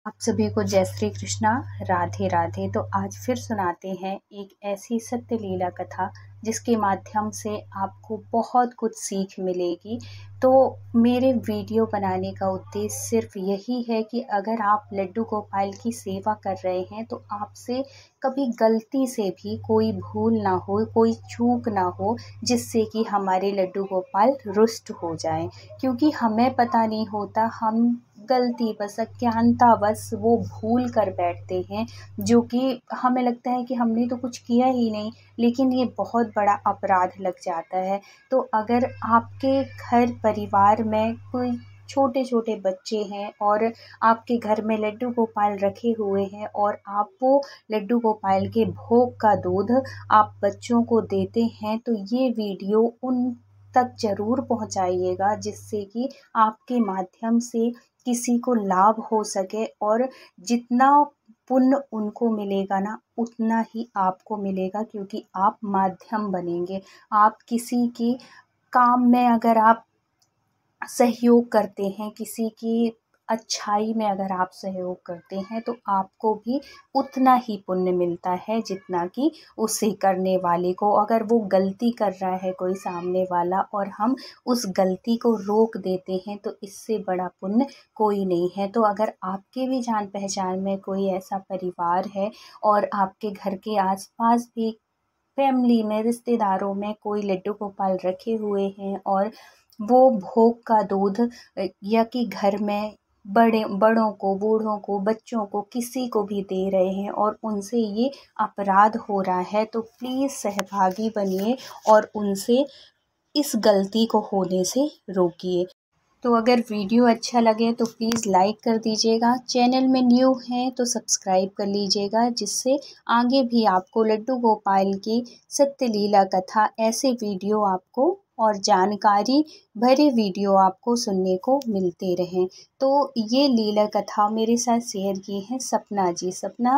आप सभी को जय श्री कृष्णा, राधे राधे। तो आज फिर सुनाते हैं एक ऐसी सत्य लीला कथा जिसके माध्यम से आपको बहुत कुछ सीख मिलेगी। तो मेरे वीडियो बनाने का उद्देश्य सिर्फ यही है कि अगर आप लड्डू गोपाल की सेवा कर रहे हैं तो आपसे कभी गलती से भी कोई भूल ना हो, कोई चूक ना हो जिससे कि हमारे लड्डू गोपाल रुष्ट हो जाएं। क्योंकि हमें पता नहीं होता, हम गलती बस अज्ञानतावश वो भूल कर बैठते हैं, जो कि हमें लगता है कि हमने तो कुछ किया ही नहीं, लेकिन ये बहुत बड़ा अपराध लग जाता है। तो अगर आपके घर परिवार में कोई छोटे-छोटे बच्चे हैं और आपके घर में लड्डू गोपाल रखे हुए हैं और आप वो लड्डू गोपाल के भोग का दूध आप बच्चों को देते हैं, तो ये वीडियो उन तक ज़रूर पहुँचाइएगा जिससे कि आपके माध्यम से किसी को लाभ हो सके और जितना पुण्य उनको मिलेगा ना उतना ही आपको मिलेगा, क्योंकि आप माध्यम बनेंगे। आप किसी की काम में अगर आप सहयोग करते हैं, किसी की अच्छाई में अगर आप सहयोग करते हैं तो आपको भी उतना ही पुण्य मिलता है जितना कि उसे करने वाले को। अगर वो गलती कर रहा है कोई सामने वाला और हम उस गलती को रोक देते हैं तो इससे बड़ा पुण्य कोई नहीं है। तो अगर आपके भी जान पहचान में कोई ऐसा परिवार है और आपके घर के आसपास भी फैमिली में, रिश्तेदारों में कोई लड्डू गोपाल रखे हुए हैं और वो भोग का दूध या कि घर में बड़ों को, बूढ़ों को, बच्चों को, किसी को भी दे रहे हैं और उनसे ये अपराध हो रहा है, तो प्लीज़ सहभागी बनिए और उनसे इस गलती को होने से रोकिए। तो अगर वीडियो अच्छा लगे तो प्लीज़ लाइक कर दीजिएगा। चैनल में न्यू हैं तो सब्सक्राइब कर लीजिएगा, जिससे आगे भी आपको लड्डू गोपाल की सत्य लीला कथा ऐसे वीडियो आपको और जानकारी भरे वीडियो आपको सुनने को मिलते रहें। तो ये लीला कथा मेरे साथ शेयर की है सपना जी।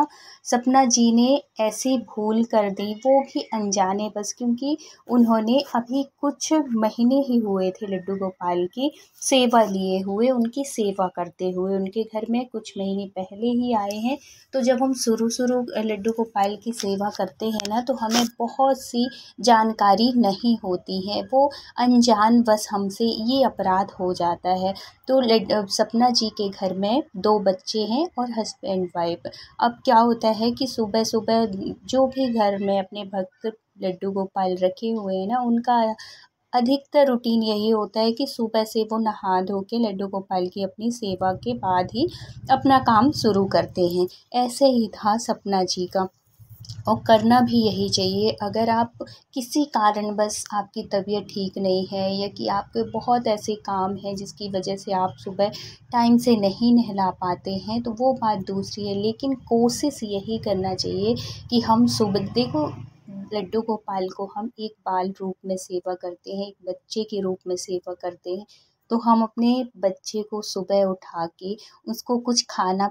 सपना जी ने ऐसी भूल कर दी, वो भी अनजाने बस, क्योंकि उन्होंने अभी कुछ महीने ही हुए थे लड्डू गोपाल की सेवा लिए हुए, उनकी सेवा करते हुए उनके घर में कुछ महीने पहले ही आए हैं। तो जब हम शुरू लड्डू गोपाल की सेवा करते हैं ना, तो हमें बहुत सी जानकारी नहीं होती है, वो अनजान बस हमसे ये अपराध हो जाता है। तो सपना जी के घर में 2 बच्चे हैं और हस्बैंड वाइफ। अब क्या होता है कि सुबह सुबह जो भी घर में अपने भक्त लड्डू गोपाल रखे हुए हैं ना, उनका अधिकतर रूटीन यही होता है कि सुबह से वो नहा धो के लड्डू गोपाल की अपनी सेवा के बाद ही अपना काम शुरू करते हैं। ऐसे ही था सपना जी का, और करना भी यही चाहिए। अगर आप किसी कारणवश आपकी तबीयत ठीक नहीं है या कि आपके बहुत ऐसे काम हैं जिसकी वजह से आप सुबह टाइम से नहीं नहला पाते हैं, तो वो बात दूसरी है, लेकिन कोशिश यही करना चाहिए कि हम सुबह देखो, लड्डू गोपाल को हम एक बाल रूप में सेवा करते हैं, एक बच्चे के रूप में सेवा करते हैं। तो हम अपने बच्चे को सुबह उठा के उसको कुछ खाने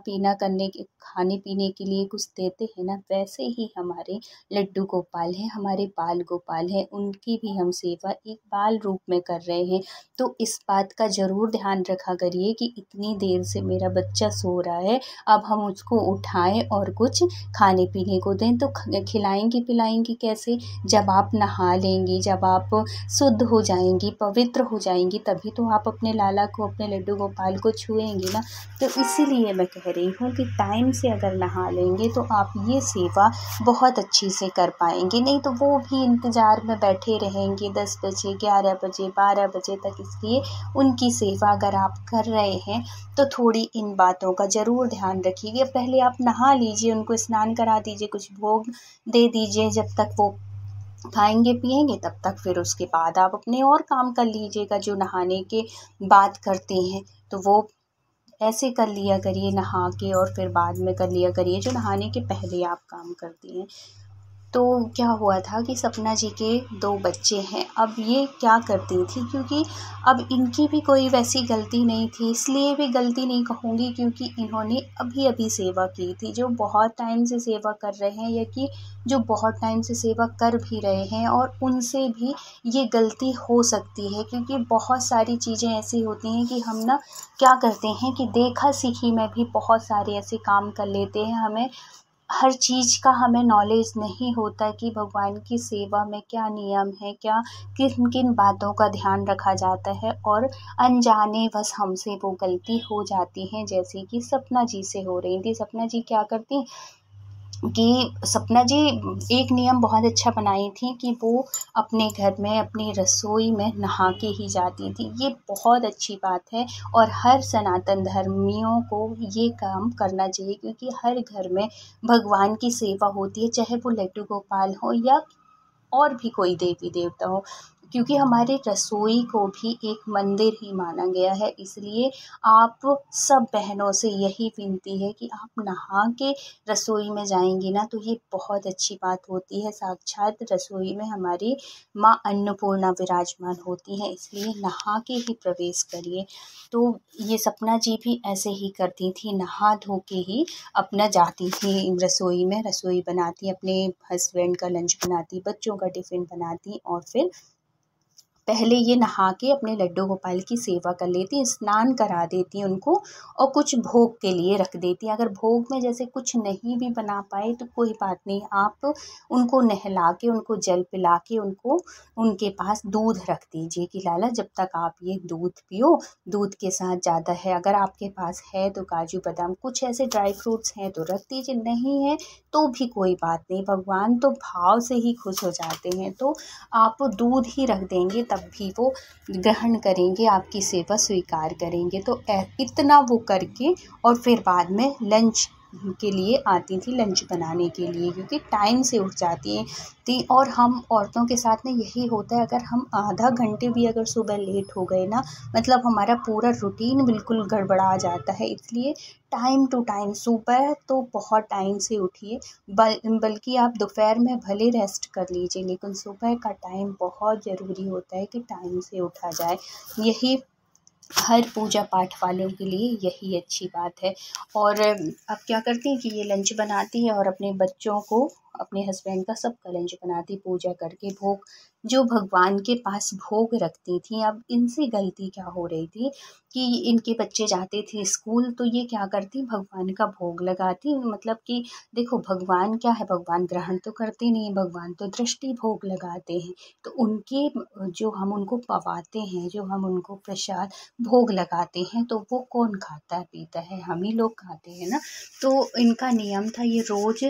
पीने के लिए कुछ देते हैं ना, वैसे ही हमारे लड्डू गोपाल हैं, हमारे बाल गोपाल हैं, उनकी भी हम सेवा एक बाल रूप में कर रहे हैं। तो इस बात का ज़रूर ध्यान रखा करिए कि इतनी देर से मेरा बच्चा सो रहा है, अब हम उसको उठाएं और कुछ खाने पीने को दें। तो खिलाएंगी पिलाएंगी कैसे? जब आप नहा लेंगी, जब आप शुद्ध हो जाएंगी, पवित्र हो जाएंगी, तभी तो आप अपने लाला को, अपने लड्डू गोपाल को छुएंगी ना। तो इसीलिए मैं कह रही हूँ कि टाइम से अगर नहा लेंगे तो आप ये सेवा बहुत अच्छी से कर पाएंगे। नहीं तो वो भी इंतज़ार में बैठे रहेंगे 10 बजे, 11 बजे, 12 बजे तक। इसलिए उनकी सेवा अगर आप कर रहे हैं तो थोड़ी इन बातों का ज़रूर ध्यान रखिए। पहले आप नहा लीजिए, उनको स्नान करा दीजिए, कुछ भोग दे दीजिए, जब तक वो खाएंगे पिएंगे तब तक, फिर उसके बाद आप अपने और काम कर लीजिएगा जो नहाने के बाद करते हैं। तो वो ऐसे कर लिया करिए, नहा के और फिर बाद में कर लिया करिए जो नहाने के पहले आप काम करती हैं। तो क्या हुआ था कि सपना जी के 2 बच्चे हैं। अब ये क्या करती थी, क्योंकि अब इनकी भी कोई वैसी गलती नहीं थी, इसलिए भी गलती नहीं कहूँगी क्योंकि इन्होंने अभी-अभी सेवा की थी। जो बहुत टाइम से सेवा कर रहे हैं या कि जो बहुत टाइम से सेवा कर भी रहे हैं, और उनसे भी ये गलती हो सकती है, क्योंकि बहुत सारी चीज़ें ऐसी होती हैं कि हम ना क्या करते हैं कि देखा-सीखी में भी बहुत सारे ऐसे काम कर लेते हैं। हमें हर चीज़ का हमें नॉलेज नहीं होता कि भगवान की सेवा में क्या नियम है, क्या किन-किन बातों का ध्यान रखा जाता है, और अनजाने बस हमसे वो गलती हो जाती है, जैसे कि सपना जी से हो रही थी। सपना जी क्या करती कि सपना जी एक नियम बहुत अच्छा बनाई थी कि वो अपने घर में अपनी रसोई में नहा के ही जाती थी। ये बहुत अच्छी बात है और हर सनातन धर्मियों को ये काम करना चाहिए, क्योंकि हर घर में भगवान की सेवा होती है, चाहे वो लड्डू गोपाल हो या और भी कोई देवी देवता हो, क्योंकि हमारे रसोई को भी एक मंदिर ही माना गया है। इसलिए आप सब बहनों से यही विनती है कि आप नहा के रसोई में जाएंगी ना, तो ये बहुत अच्छी बात होती है। साक्षात रसोई में हमारी माँ अन्नपूर्णा विराजमान होती हैं, इसलिए नहा के ही प्रवेश करिए। तो ये सपना जी भी ऐसे ही करती थी, नहा धो के ही अपना जाती थी रसोई में, रसोई बनाती, अपने हस्बैंड का लंच बनाती, बच्चों का टिफ़िन बनाती, और फिर पहले ये नहा के अपने लड्डू गोपाल की सेवा कर लेती, स्नान करा देती उनको, और कुछ भोग के लिए रख देती। अगर भोग में जैसे कुछ नहीं भी बना पाए तो कोई बात नहीं, आप उनको नहला के, उनको जल पिला के, उनको उनके पास दूध रख दीजिए कि लाला जब तक आप ये दूध पियो। दूध के साथ ज़्यादा है, अगर आपके पास है तो काजू बादाम कुछ ऐसे ड्राई फ्रूट्स हैं तो रख दीजिए, नहीं है तो भी कोई बात नहीं, भगवान तो भाव से ही खुश हो जाते हैं। तो आप दूध ही रख देंगे तब भी वो ग्रहण करेंगे, आपकी सेवा स्वीकार करेंगे। तो इतना वो करके और फिर बाद में लंच के लिए आती थी, लंच बनाने के लिए, क्योंकि टाइम से उठ जाती हैं थी। और हम औरतों के साथ में यही होता है, अगर हम आधा घंटे भी अगर सुबह लेट हो गए ना, मतलब हमारा पूरा रूटीन बिल्कुल गड़बड़ा जाता है। इसलिए टाइम टू टाइम, सुबह तो बहुत टाइम से उठिए, बल्कि आप दोपहर में भले रेस्ट कर लीजिए, लेकिन सुबह का टाइम बहुत ज़रूरी होता है कि टाइम से उठा जाए। यही हर पूजा पाठ वालों के लिए यही अच्छी बात है। और अब क्या करती हैं कि ये लंच बनाती है और अपने बच्चों को, अपने हस्बैंड का सबका लंच बनाती, पूजा करके भोग जो भगवान के पास भोग रखती थी। अब इनसे गलती क्या हो रही थी कि इनके बच्चे जाते थे स्कूल, तो ये क्या करती, भगवान का भोग लगाती, मतलब कि देखो भगवान क्या है, भगवान ग्रहण तो करते नहीं, भगवान तो दृष्टि भोग लगाते हैं। तो उनके जो हम उनको पवाते हैं, जो हम उनको प्रसाद भोग लगाते हैं, तो वो कौन खाता है पीता है, हम ही लोग खाते हैं ना। तो इनका नियम था, ये रोज़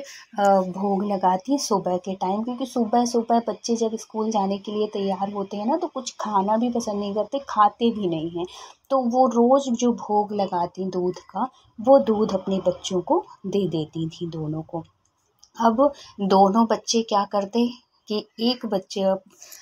भोग लगाती सुबह के टाइम, क्योंकि सुबह सुबह बच्चे जब स्कूल जाने के लिए तैयार होते हैं ना, तो कुछ खाना भी पसंद नहीं करते, खाते भी नहीं हैं। तो वो रोज़ जो भोग लगाती दूध का, वो दूध अपने बच्चों को दे देती थी, दोनों को। अब दोनों बच्चे क्या करते कि एक बच्चे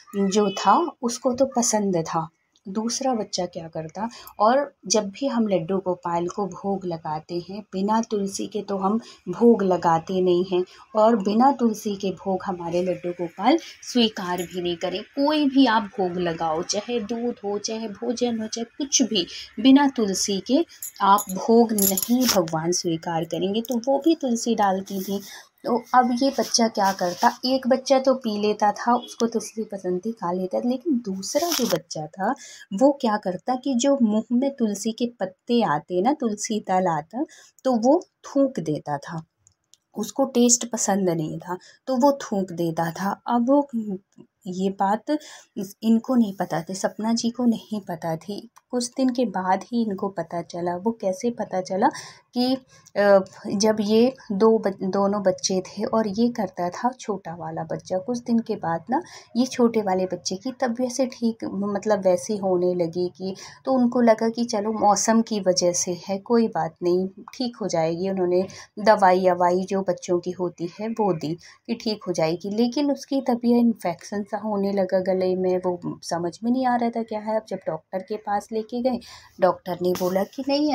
जो था उसको तो पसंद था, दूसरा बच्चा क्या करता, और जब भी हम लड्डू गोपाल को भोग लगाते हैं, बिना तुलसी के तो हम भोग लगाते नहीं हैं, और बिना तुलसी के भोग हमारे लड्डू गोपाल स्वीकार भी नहीं करें। कोई भी आप भोग लगाओ, चाहे दूध हो, चाहे भोजन हो, चाहे कुछ भी, बिना तुलसी के आप भोग नहीं भगवान स्वीकार करेंगे। तो वो भी तुलसी डालती थी। तो अब ये बच्चा क्या करता, एक बच्चा तो पी लेता था, उसको तुलसी पसंद थी, खा लेता था, लेकिन दूसरा जो बच्चा था वो क्या करता कि जो मुंह में तुलसी के पत्ते आते ना, तुलसी दल आता, तो वो थूक देता था, उसको टेस्ट पसंद नहीं था, तो वो थूक देता था। अब ये बात इनको नहीं पता थी, सपना जी को नहीं पता थी। कुछ दिन के बाद ही इनको पता चला। वो कैसे पता चला कि जब ये दोनों बच्चे थे और ये करता था छोटा वाला बच्चा, कुछ दिन के बाद ना ये छोटे वाले बच्चे की तबीयत से ठीक, मतलब वैसी होने लगी कि, तो उनको लगा कि चलो मौसम की वजह से है, कोई बात नहीं, ठीक हो जाएगी। उन्होंने दवाई जो बच्चों की होती है वो दी कि ठीक हो जाएगी, लेकिन उसकी तबीयत इन्फेक्शन सा सा होने लगा गले में, वो समझ में नहीं आ रहा था क्या है। अब जब डॉक्टर के पास लेके गए, डॉक्टर ने बोला कि नहीं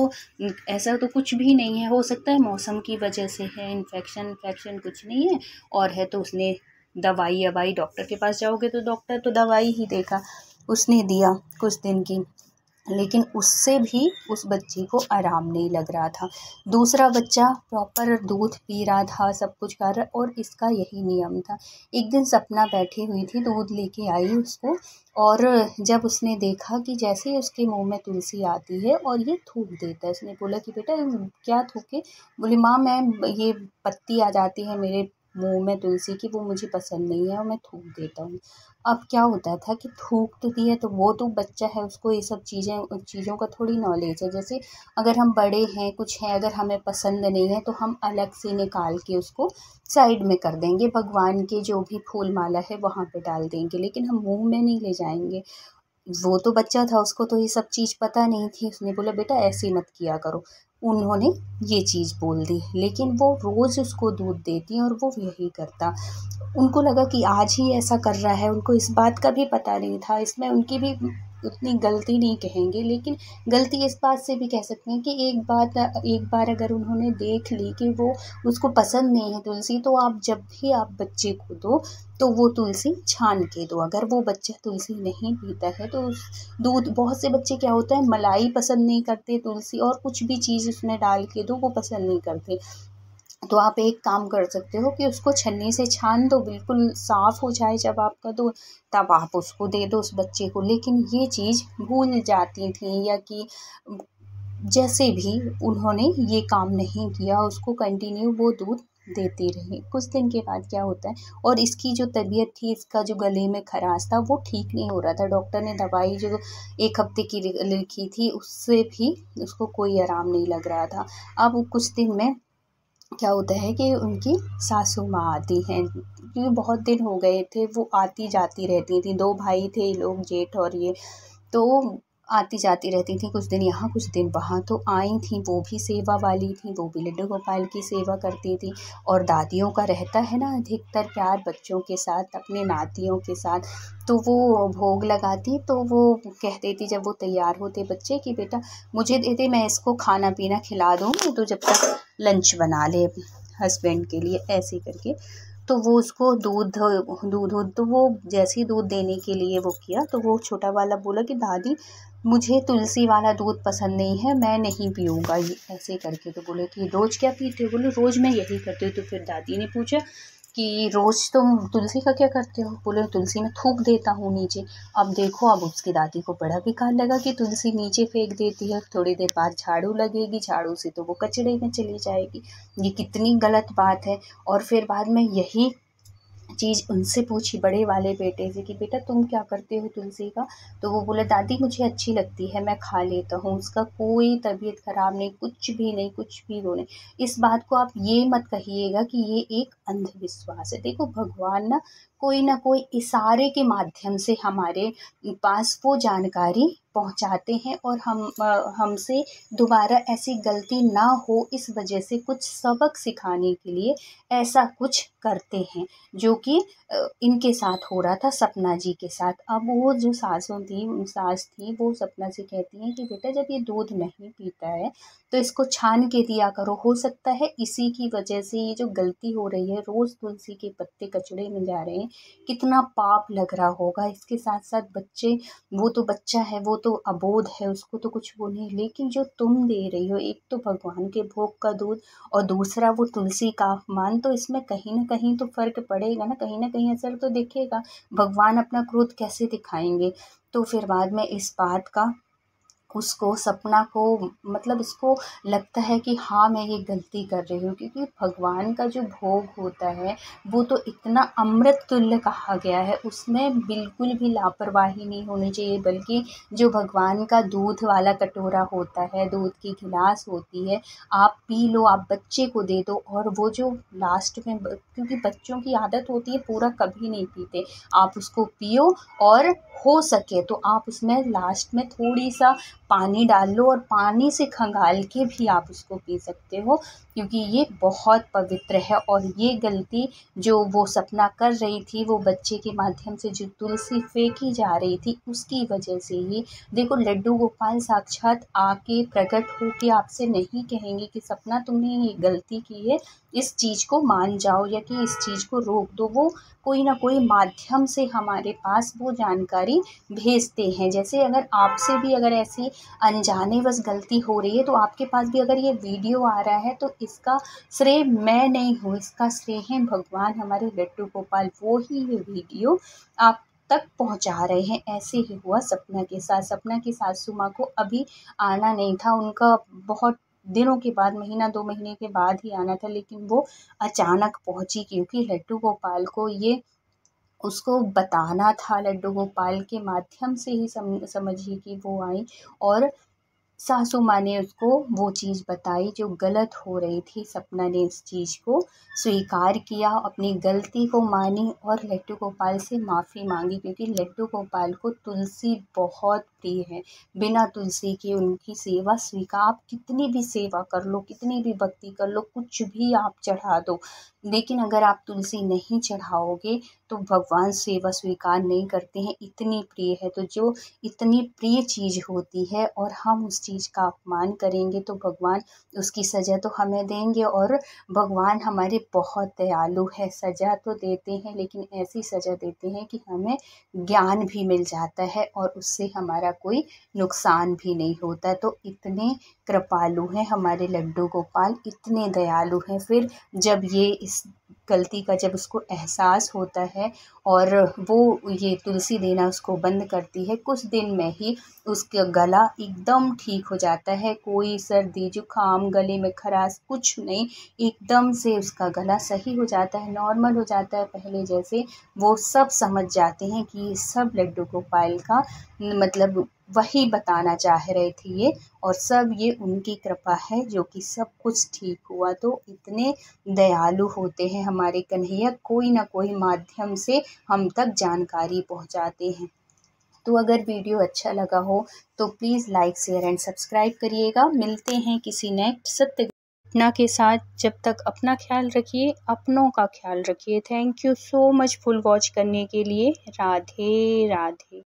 ऐसा तो कुछ भी नहीं है, हो सकता है मौसम की वजह से है, इन्फेक्शन कुछ नहीं है। और है तो उसने दवाई डॉक्टर के पास जाओगे तो डॉक्टर तो दवाई ही देगा, उसने दिया कुछ दिन की, लेकिन उससे भी उस बच्चे को आराम नहीं लग रहा था। दूसरा बच्चा प्रॉपर दूध पी रहा था, सब कुछ कर रहा, और इसका यही नियम था। एक दिन सपना बैठी हुई थी, दूध लेके आई उसको, और जब उसने देखा कि जैसे ही उसके मुंह में तुलसी आती है और ये थूक देता है, उसने बोला कि बेटा क्या थूके? बोली माँ मैं ये पत्ती आ जाती है मेरे मुंह में तुलसी की, वो मुझे पसंद नहीं है और मैं थूक देता हूँ। अब क्या होता था कि थूक तो दिया, तो वो तो बच्चा है, उसको ये सब चीज़ों का थोड़ी नॉलेज है। जैसे अगर हम बड़े हैं, कुछ है, अगर हमें पसंद नहीं है तो हम अलग से निकाल के उसको साइड में कर देंगे, भगवान के जो भी फूल माला है वहाँ पे डाल देंगे, लेकिन हम मुंह में नहीं ले जाएंगे। वो तो बच्चा था, उसको तो ये सब चीज़ पता नहीं थी। उसने बोला बेटा ऐसे मत किया करो। उन्होंने ये चीज़ बोल दी, लेकिन वो रोज़ उसको दूध देती और वो यही करता। उनको लगा कि आज ही ऐसा कर रहा है, उनको इस बात का भी पता नहीं था। इसमें उनकी भी उतनी गलती नहीं कहेंगे, लेकिन गलती इस बात से भी कह सकते हैं कि एक बार अगर उन्होंने देख ली कि वो उसको पसंद नहीं है तुलसी, तो आप जब भी आप बच्चे को दो तो वो तुलसी छान के दो। अगर वो बच्चा तुलसी नहीं पीता है तो दूध, बहुत से बच्चे क्या होता है मलाई पसंद नहीं करते, तुलसी और कुछ भी चीज़ उसमें डाल के दो वो पसंद नहीं करते। तो आप एक काम कर सकते हो कि उसको छन्नी से छान दो, बिल्कुल साफ़ हो जाए जब आपका दूध, तब आप उसको दे दो उस बच्चे को। लेकिन ये चीज़ भूल जाती थी, या कि जैसे भी उन्होंने ये काम नहीं किया, उसको कंटिन्यू वो दूध देती रही। कुछ दिन के बाद क्या होता है, और इसकी जो तबीयत थी, इसका जो गले में खराश था वो ठीक नहीं हो रहा था। डॉक्टर ने दवाई जो 1 हफ्ते की लिखी थी उससे भी उसको कोई आराम नहीं लग रहा था। अब कुछ दिन में क्या होता है कि उनकी सासू माँ आती हैं, क्योंकि बहुत दिन हो गए थे, वो आती जाती रहती थी। 2 भाई थे ये लोग, जेठ और ये, तो आती जाती रहती थी, कुछ दिन यहाँ कुछ दिन वहाँ। तो आई थी, वो भी सेवा वाली थी, वो भी लड्डू गोपाल की सेवा करती थी। और दादियों का रहता है ना अधिकतर प्यार बच्चों के साथ, अपने नातियों के साथ, तो वो भोग लगाती। तो वो कह देती जब वो तैयार होते बच्चे कि बेटा मुझे दे दे, मैं इसको खाना पीना खिला दूँगी, तो जब तक लंच बना ले हस्बैंड के लिए, ऐसे करके। तो वो उसको दूध, तो वो जैसे ही दूध देने के लिए वो किया, तो वो छोटा वाला बोला कि दादी मुझे तुलसी वाला दूध पसंद नहीं है, मैं नहीं पीऊँगा ये, ऐसे करके। तो बोले कि रोज़ क्या पीते हो? बोले रोज़ मैं यही करती हूँ। तो फिर दादी ने पूछा कि रोज़ तुम तुलसी का क्या करते हो? बोले तुलसी में थूक देता हूँ नीचे। अब देखो, अब उसकी दादी को बड़ा बेकार लगा कि तुलसी नीचे फेंक देती है, थोड़ी देर बाद झाड़ू लगेगी, झाड़ू से तो वो कचड़े में चली जाएगी। ये कितनी गलत बात है। और फिर बाद में यही चीज़ उनसे पूछी, बड़े वाले बेटे से, कि बेटा तुम क्या करते हो तुलसी का? तो वो बोला दादी मुझे अच्छी लगती है, मैं खा लेता हूँ, उसका कोई तबीयत खराब नहीं, कुछ भी वो नहीं। इस बात को आप ये मत कहिएगा कि ये एक अंधविश्वास है। देखो भगवान ना कोई इशारे के माध्यम से हमारे पास वो जानकारी पहुँचाते हैं, और हमसे दोबारा ऐसी गलती ना हो इस वजह से कुछ सबक सिखाने के लिए ऐसा कुछ करते हैं, जो कि इनके साथ हो रहा था सपना जी के साथ। अब वो जो सास थी वो सपना से कहती हैं कि बेटा जब ये दूध नहीं पीता है तो इसको छान के दिया करो, हो सकता है इसी की वजह से ये जो गलती हो रही है, रोज़ तुलसी के पत्ते कचड़े में जा रहे हैं, कितना पाप लग रहा होगा। इसके साथ साथ बच्चे, वो तो बच्चा है, वो तो अबोध है, उसको तो कुछ वो नहीं, लेकिन जो तुम दे रही हो, एक तो भगवान के भोग का दूध और दूसरा वो तुलसी का अपमान, तो इसमें कहीं ना कहीं तो फ़र्क पड़ेगा ना, कहीं ना कहीं असर तो दिखेगा। भगवान अपना क्रोध कैसे दिखाएंगे? तो फिर बाद में इस बात का उसको, सपना को, मतलब इसको लगता है कि हाँ मैं ये गलती कर रही हूँ, क्योंकि भगवान का जो भोग होता है वो तो इतना अमृत तुल्य कहा गया है, उसमें बिल्कुल भी लापरवाही नहीं होनी चाहिए। बल्कि जो भगवान का दूध वाला कटोरा होता है, दूध की गिलास होती है, आप पी लो, आप बच्चे को दे दो। और वो जो लास्ट में, क्योंकि बच्चों की आदत होती है पूरा कभी नहीं पीते, आप उसको पियो, और हो सके तो आप उसमें लास्ट में थोड़ी सा पानी डाल लो और पानी से खंगाल के भी आप उसको पी सकते हो, क्योंकि ये बहुत पवित्र है। और ये गलती जो वो सपना कर रही थी, वो बच्चे के माध्यम से जो तुलसी फेंकी जा रही थी, उसकी वजह से ही देखो लड्डू गोपाल साक्षात आके प्रकट होके आपसे नहीं कहेंगे कि सपना तुमने ये गलती की है, इस चीज़ को मान जाओ या कि इस चीज़ को रोक दो। वो कोई ना कोई माध्यम से हमारे पास वो जानकारी भेजते हैं। जैसे अगर आपसे भी अगर ऐसी अनजानेवश गलती हो रही है, तो आपके पास भी अगर ये वीडियो आ रहा है, तो इसका श्रेय मैं नहीं हूँ, इसका श्रेय है भगवान हमारे लड्डू गोपाल। वो ही ये वीडियो आप तक पहुंचा रहे हैं। ऐसे ही हुआ सपना के साथ। सपना की सासू माँ को अभी आना नहीं था, उनका बहुत दिनों के बाद, महीना 2 महीने के बाद ही आना था, लेकिन वो अचानक पहुंची, क्योंकि लड्डू गोपाल को ये उसको बताना था। लड्डू गोपाल के माध्यम से ही समझिए कि वो आई और सासू माँ ने उसको वो चीज़ बताई जो गलत हो रही थी। सपना ने इस चीज़ को स्वीकार किया, अपनी गलती को मानी और लड्डू गोपाल से माफ़ी मांगी, क्योंकि लड्डू गोपाल को तुलसी बहुत प्रिय है। बिना तुलसी के उनकी सेवा स्वीकार, आप कितनी भी सेवा कर लो, कितनी भी भक्ति कर लो, कुछ भी आप चढ़ा दो, लेकिन अगर आप तुलसी नहीं चढ़ाओगे तो भगवान सेवा स्वीकार नहीं करते हैं। इतनी प्रिय है, तो जो इतनी प्रिय चीज़ होती है और हम उस चीज़ का अपमान करेंगे, तो भगवान उसकी सज़ा तो हमें देंगे। और भगवान हमारे बहुत दयालु है, सज़ा तो देते हैं, लेकिन ऐसी सज़ा देते हैं कि हमें ज्ञान भी मिल जाता है और उससे हमारा कोई नुकसान भी नहीं होता। तो इतने कृपालु हैं हमारे लड्डू गोपाल, इतने दयालु हैं। फिर जब ये इस गलती का जब उसको एहसास होता है और वो ये तुलसी देना उसको बंद करती है, कुछ दिन में ही उसका गला एकदम ठीक हो जाता है। कोई सर्दी जुकाम, गले में खराश कुछ नहीं, एकदम से उसका गला सही हो जाता है, नॉर्मल हो जाता है पहले जैसे। वो सब समझ जाते हैं कि ये सब लड्डू गोपाल का मतलब वही बताना चाह रहे थे ये, और सब ये उनकी कृपा है जो कि सब कुछ ठीक हुआ। तो इतने दयालु होते हैं हमारे कन्हैया, कोई ना कोई माध्यम से हम तक जानकारी पहुंचाते हैं। तो अगर वीडियो अच्छा लगा हो तो please like share and subscribe करिएगा। मिलते हैं किसी नेक्स्ट सत्य घटना के साथ। जब तक अपना ख्याल रखिए, अपनों का ख्याल रखिए। Thank you so much full watch करने के लिए। राधे राधे।